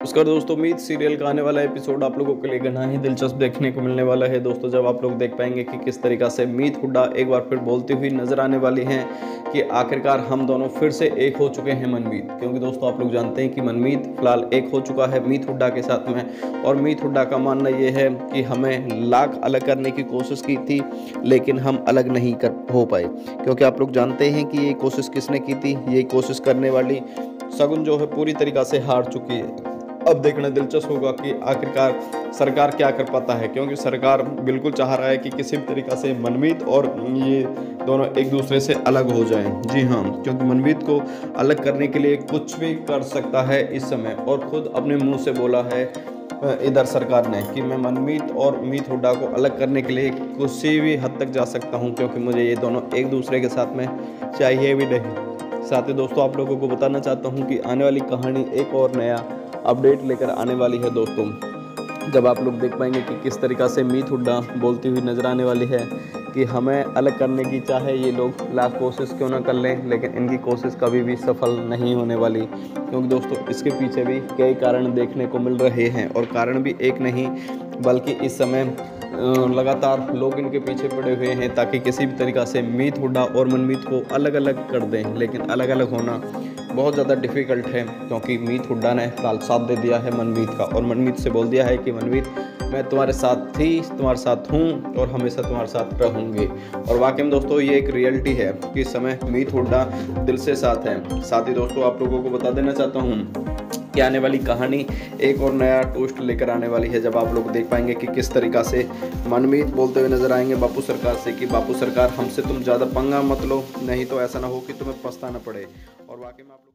नमस्कार दोस्तों, मीत सीरियल का आने वाला एपिसोड आप लोगों के लिए घना ही दिलचस्प देखने को मिलने वाला है। दोस्तों, जब आप लोग देख पाएंगे कि किस तरीक़ा से मीत हुड्डा एक बार फिर बोलती हुई नजर आने वाली हैं कि आखिरकार हम दोनों फिर से एक हो चुके हैं मनमीत। क्योंकि दोस्तों, आप लोग जानते हैं कि मनमीत फिलहाल एक हो चुका है मीत हुड्डा के साथ में, और मीत हुड्डा का मानना ये है कि हमें लाख अलग करने की कोशिश की थी लेकिन हम अलग नहीं कर हो पाए। क्योंकि आप लोग जानते हैं कि ये कोशिश किसने की थी। ये कोशिश करने वाली शगुन जो है पूरी तरीक़ा से हार चुकी है। अब देखना दिलचस्प होगा कि आखिरकार सरकार क्या कर पाता है, क्योंकि सरकार बिल्कुल चाह रहा है कि किसी भी तरीक़ा से मनमीत और ये दोनों एक दूसरे से अलग हो जाएं। जी हाँ, क्योंकि मनमीत को अलग करने के लिए कुछ भी कर सकता है इस समय, और खुद अपने मुंह से बोला है इधर सरकार ने कि मैं मनमीत और मीत हुड्डा को अलग करने के लिए किसी भी हद तक जा सकता हूँ, क्योंकि मुझे ये दोनों एक दूसरे के साथ में चाहिए भी नहीं। साथ ही दोस्तों, आप लोगों को बताना चाहता हूँ कि आने वाली कहानी एक और नया अपडेट लेकर आने वाली है। दोस्तों, जब आप लोग देख पाएंगे कि किस तरीक़ा से मीत हुड्डा बोलती हुई नज़र आने वाली है कि हमें अलग करने की चाहे ये लोग लाख कोशिश क्यों ना कर लें, लेकिन इनकी कोशिश कभी भी सफल नहीं होने वाली। क्योंकि दोस्तों, इसके पीछे भी कई कारण देखने को मिल रहे हैं, और कारण भी एक नहीं बल्कि इस समय लगातार लोग इनके पीछे पड़े हुए हैं ताकि किसी भी तरीक़ा से मीत हुड्डा और मनमीत को अलग अलग कर दें। लेकिन अलग अलग होना बहुत ज़्यादा डिफ़िकल्ट है, क्योंकि मीत हुड्डा ने काल साथ दे दिया है मनमीत का, और मनमीत से बोल दिया है कि मनमीत, मैं तुम्हारे साथ थी, तुम्हारे साथ हूँ और हमेशा तुम्हारे साथ रहूँगी। और वाकई में दोस्तों, ये एक रियलिटी है कि इस समय मीत हुड्डा दिल से साथ है। साथ ही दोस्तों, आप लोगों को बता देना चाहता हूँ कि आने वाली कहानी एक और नया ट्विस्ट लेकर आने वाली है, जब आप लोग देख पाएंगे कि किस तरीक़ा से मनमीत बोलते हुए नजर आएंगे बापू सरकार से कि बापू सरकार, हमसे तुम ज़्यादा पंगा मत लो, नहीं तो ऐसा ना हो कि तुम्हें पछताना पड़े। और वाकई में आप